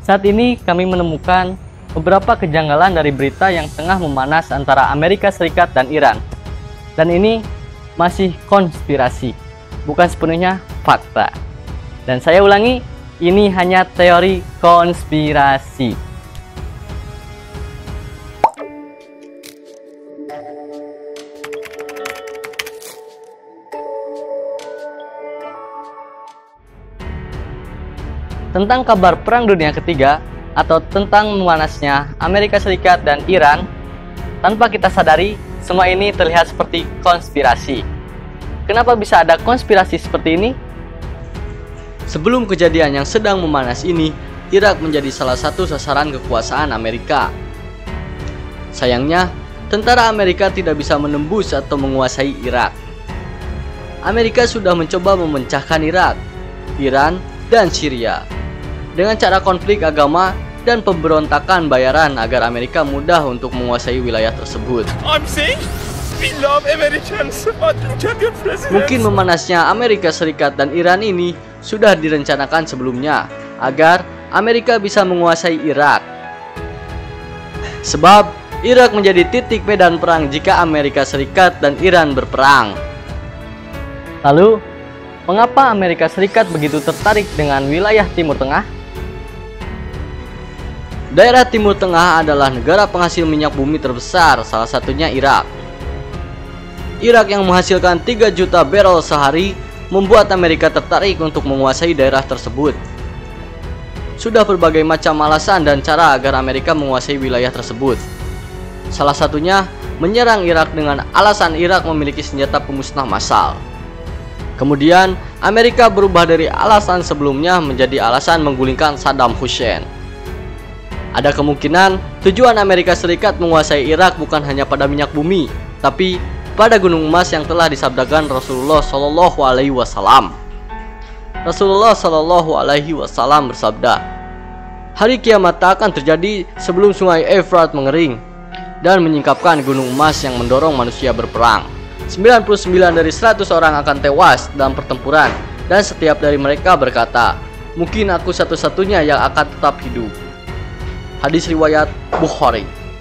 Saat ini kami menemukan beberapa kejanggalan dari berita yang tengah memanas antara Amerika Serikat dan Iran. Dan ini masih konspirasi, bukan sepenuhnya fakta. Dan saya ulangi, ini hanya teori konspirasi. Tentang kabar Perang Dunia Ketiga atau tentang memanasnya Amerika Serikat dan Iran, tanpa kita sadari, semua ini terlihat seperti konspirasi. Kenapa bisa ada konspirasi seperti ini? Sebelum kejadian yang sedang memanas ini, Irak menjadi salah satu sasaran kekuasaan Amerika. Sayangnya, tentara Amerika tidak bisa menembus atau menguasai Irak. Amerika sudah mencoba memecahkan Irak, Iran, dan Syria dengan cara konflik agama dan pemberontakan bayaran agar Amerika mudah untuk menguasai wilayah tersebut. Mungkin memanasnya Amerika Serikat dan Iran ini sudah direncanakan sebelumnya agar Amerika bisa menguasai Irak. Sebab Irak menjadi titik medan perang jika Amerika Serikat dan Iran berperang. Lalu, mengapa Amerika Serikat begitu tertarik dengan wilayah Timur Tengah? Daerah Timur Tengah adalah negara penghasil minyak bumi terbesar, salah satunya Irak. Irak yang menghasilkan 3 juta barrel sehari membuat Amerika tertarik untuk menguasai daerah tersebut. Sudah berbagai macam alasan dan cara agar Amerika menguasai wilayah tersebut. Salah satunya menyerang Irak dengan alasan Irak memiliki senjata pemusnah massal. Kemudian Amerika berubah dari alasan sebelumnya menjadi alasan menggulingkan Saddam Hussein. Ada kemungkinan tujuan Amerika Serikat menguasai Irak bukan hanya pada minyak bumi, tapi pada gunung emas yang telah disabdakan Rasulullah Shallallahu Alaihi Wasallam. Rasulullah Shallallahu Alaihi Wasallam bersabda, "Hari kiamat tak akan terjadi sebelum sungai Efrat mengering dan menyingkapkan gunung emas yang mendorong manusia berperang. 99 dari 100 orang akan tewas dalam pertempuran, dan setiap dari mereka berkata, mungkin aku satu-satunya yang akan tetap hidup." Hadis riwayat Bukhari.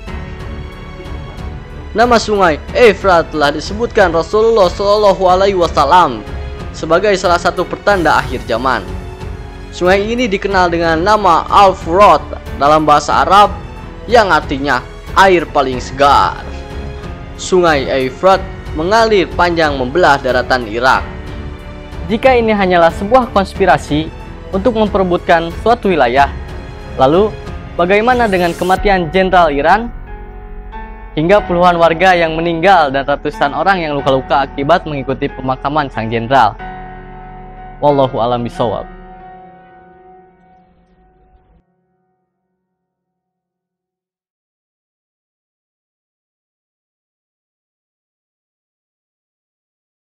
Nama sungai Efrat telah disebutkan Rasulullah Shallallahu Alaihi Wasallam sebagai salah satu pertanda akhir zaman. Sungai ini dikenal dengan nama Al-Furat dalam bahasa Arab yang artinya air paling segar. Sungai Efrat mengalir panjang membelah daratan Irak. Jika ini hanyalah sebuah konspirasi untuk memperebutkan suatu wilayah, lalu bagaimana dengan kematian Jenderal Iran? Hingga puluhan warga yang meninggal dan ratusan orang yang luka-luka akibat mengikuti pemakaman sang jenderal. Wallahu a'lam bishawab.